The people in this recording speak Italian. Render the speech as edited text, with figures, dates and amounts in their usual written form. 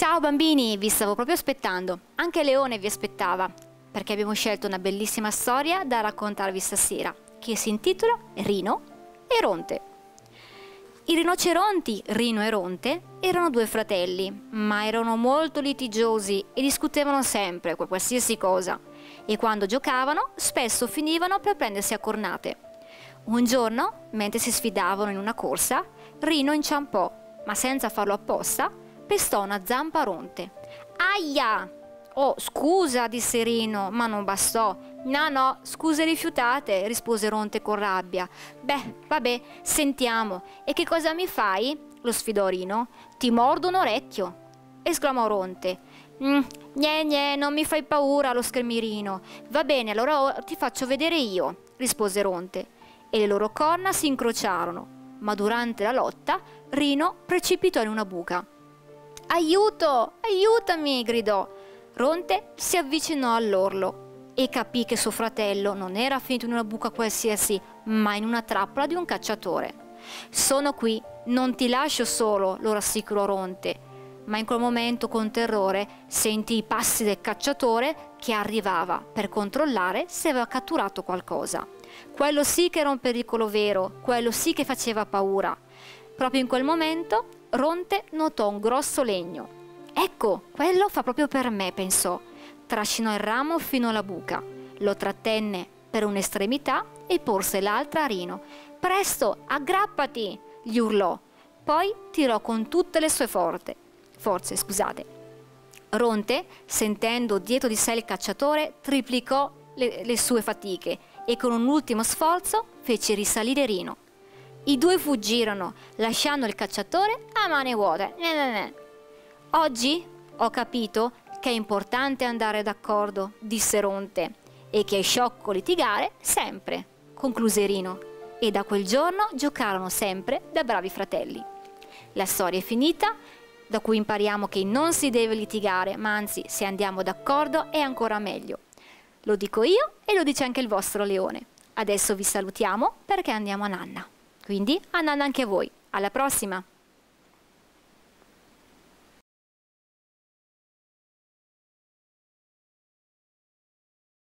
Ciao bambini, vi stavo proprio aspettando. Anche Leone vi aspettava, perché abbiamo scelto una bellissima storia da raccontarvi stasera, che si intitola Rino e Ronte. I rinoceronti, Rino e Ronte, erano due fratelli, ma erano molto litigiosi e discutevano sempre con qualsiasi cosa, e quando giocavano spesso finivano per prendersi a cornate. Un giorno, mentre si sfidavano in una corsa, Rino inciampò, ma senza farlo apposta, pestò una zampa a Ronte. Aia! Oh, scusa, disse Rino, ma non bastò. No, scuse rifiutate, rispose Ronte con rabbia. Beh, vabbè, sentiamo. E che cosa mi fai? Lo sfidò Rino. Ti mordo un orecchio, esclamò Ronte. Gne, non mi fai paura, lo schermì Rino. Va bene, allora ti faccio vedere io, rispose Ronte. E le loro corna si incrociarono, ma durante la lotta Rino precipitò in una buca. Aiuto, aiutami, gridò. Ronte si avvicinò all'orlo e capì che suo fratello non era finito in una buca qualsiasi, ma in una trappola di un cacciatore. Sono qui, non ti lascio solo, lo rassicurò Ronte, ma in quel momento con terrore sentì i passi del cacciatore che arrivava per controllare se aveva catturato qualcosa. Quello sì che era un pericolo vero, quello sì che faceva paura. Proprio in quel momento Ronte notò un grosso legno. Ecco, quello fa proprio per me, pensò. Trascinò il ramo fino alla buca, lo trattenne per un'estremità e porse l'altra a Rino. Presto, aggrappati, gli urlò. Poi tirò con tutte le sue forze. Ronte, sentendo dietro di sé il cacciatore, triplicò le sue fatiche e con un ultimo sforzo fece risalire Rino. I due fuggirono, lasciando il cacciatore a mani vuote. Oggi ho capito che è importante andare d'accordo, disse Ronte, e che è sciocco litigare sempre, concluse Rino. E da quel giorno giocarono sempre da bravi fratelli. La storia è finita, da cui impariamo che non si deve litigare, ma anzi, se andiamo d'accordo è ancora meglio. Lo dico io e lo dice anche il vostro leone. Adesso vi salutiamo perché andiamo a nanna. Quindi a nanna anche voi. Alla prossima!